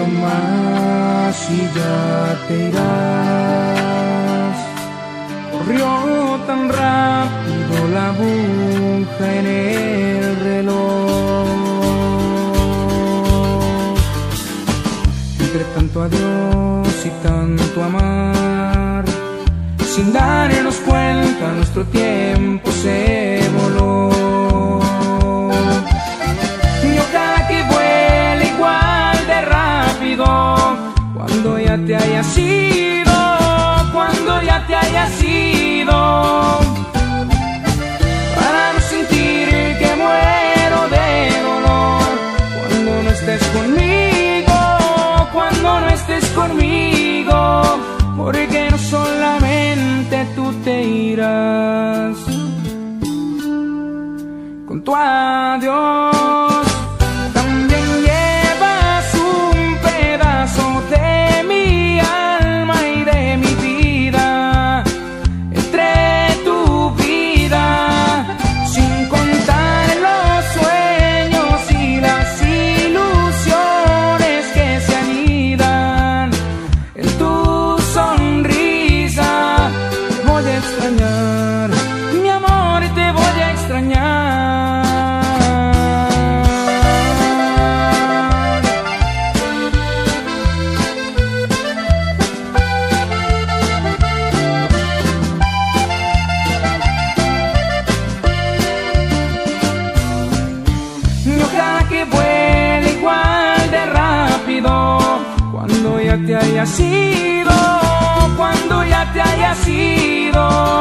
más y ya te irás. Corrió tan rápido la aguja en el reloj. Entre tanto adiós y tanto amar, sin darnos cuenta nuestro tiempo se voló. Yo cada que vuela igual de rápido, cuando ya te hayas ido, cuando ya te hayas ido, para no sentir que muero de dolor, cuando no estés conmigo, cuando no estés conmigo, porque no solamente tú te irás. Con tu adiós también llevas un pedazo de mi alma y de mi vida, entre tu vida, sin contar los sueños y las ilusiones que se anidan en tu sonrisa. Voy a extrañar, mi amor, te voy a extrañar. Y ojalá que vuele igual de rápido, cuando ya te hayas ido, cuando ya te hayas ido.